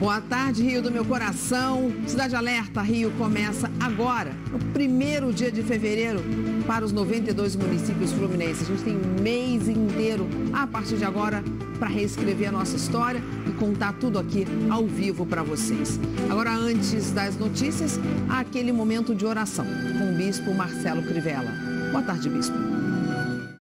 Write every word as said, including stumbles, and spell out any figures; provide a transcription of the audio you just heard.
Boa tarde, Rio do meu coração. Cidade Alerta Rio começa agora, no primeiro dia de fevereiro, para os noventa e dois municípios fluminenses. A gente tem um mês inteiro, a partir de agora, para reescrever a nossa história e contar tudo aqui ao vivo para vocês. Agora, antes das notícias, há aquele momento de oração com o bispo Marcelo Crivella. Boa tarde, bispo.